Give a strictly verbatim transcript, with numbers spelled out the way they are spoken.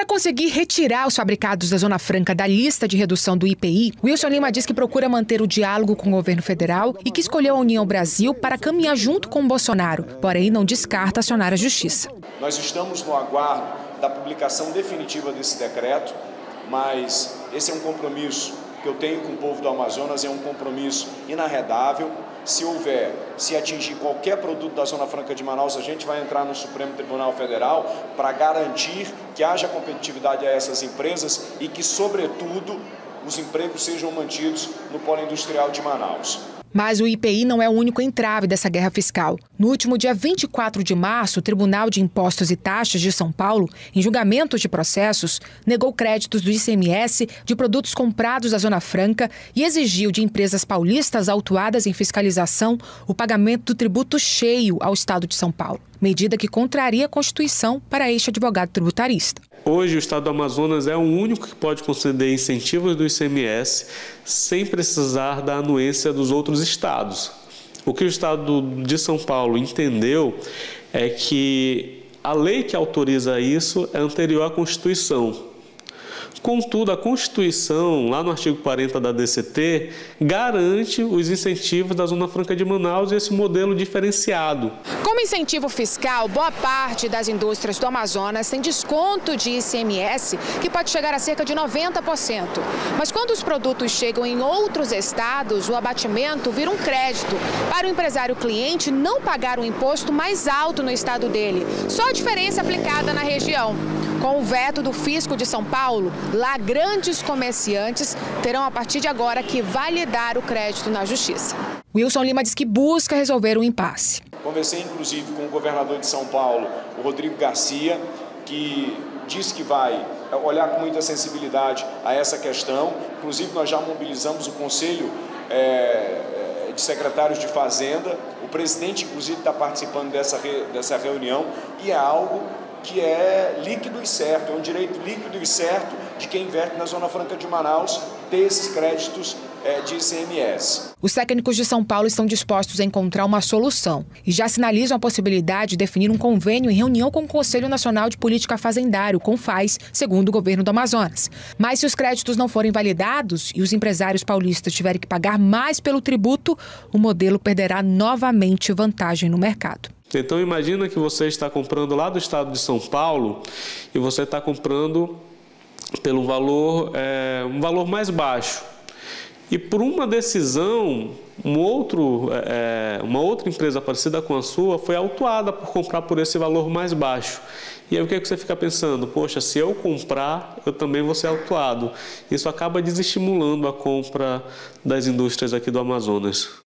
Para conseguir retirar os fabricados da Zona Franca da lista de redução do I P I, Wilson Lima diz que procura manter o diálogo com o governo federal e que escolheu a União Brasil para caminhar junto com o Bolsonaro, porém não descarta acionar a Justiça. Nós estamos no aguardo da publicação definitiva desse decreto, mas esse é um compromisso que eu tenho com o povo do Amazonas, é um compromisso inarredável. Se houver, se atingir qualquer produto da Zona Franca de Manaus, a gente vai entrar no Supremo Tribunal Federal para garantir que haja competitividade a essas empresas e que, sobretudo, os empregos sejam mantidos no polo industrial de Manaus. Mas o I P I não é o único entrave dessa guerra fiscal. No último dia vinte e quatro de março, o Tribunal de Impostos e Taxas de São Paulo, em julgamento de processos, negou créditos do I C M S de produtos comprados da Zona Franca e exigiu de empresas paulistas autuadas em fiscalização o pagamento do tributo cheio ao Estado de São Paulo, medida que contraria a Constituição para este advogado tributarista. Hoje, o Estado do Amazonas é o único que pode conceder incentivos do I C M S sem precisar da anuência dos outros estados. O que o Estado de São Paulo entendeu é que a lei que autoriza isso é anterior à Constituição. Contudo, a Constituição, lá no artigo quarenta da D C T, garante os incentivos da Zona Franca de Manaus e esse modelo diferenciado. Como incentivo fiscal, boa parte das indústrias do Amazonas tem desconto de I C M S, que pode chegar a cerca de noventa por cento. Mas quando os produtos chegam em outros estados, o abatimento vira um crédito para o empresário cliente não pagar o imposto mais alto no estado dele. Só a diferença aplicada na região. Com o veto do fisco de São Paulo, lá grandes comerciantes terão a partir de agora que validar o crédito na Justiça. Wilson Lima diz que busca resolver o impasse. Conversei inclusive com o governador de São Paulo, o Rodrigo Garcia, que diz que vai olhar com muita sensibilidade a essa questão. Inclusive nós já mobilizamos o Conselho é, de Secretários de Fazenda, o presidente inclusive está participando dessa, dessa reunião e é algo que é líquido e certo, é um direito líquido e certo de quem investe na Zona Franca de Manaus ter esses créditos é, de I C M S. Os técnicos de São Paulo estão dispostos a encontrar uma solução e já sinalizam a possibilidade de definir um convênio em reunião com o Conselho Nacional de Política Fazendário, CONFAS, segundo o governo do Amazonas. Mas se os créditos não forem validados e os empresários paulistas tiverem que pagar mais pelo tributo, o modelo perderá novamente vantagem no mercado. Então imagina que você está comprando lá do estado de São Paulo e você está comprando pelo valor, é, um valor mais baixo. E por uma decisão, um outro, é, uma outra empresa parecida com a sua foi autuada por comprar por esse valor mais baixo. E aí o que é que você fica pensando? Poxa, se eu comprar, eu também vou ser autuado. Isso acaba desestimulando a compra das indústrias aqui do Amazonas.